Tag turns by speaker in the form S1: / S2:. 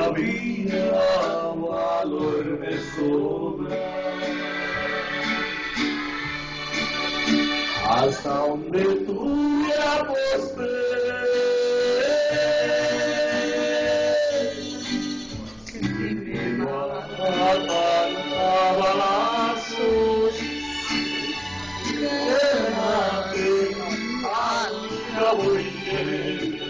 S1: todavía valor me sobra. Hasta donde tú me aposté, si me matan a balazos, quédate al cabo y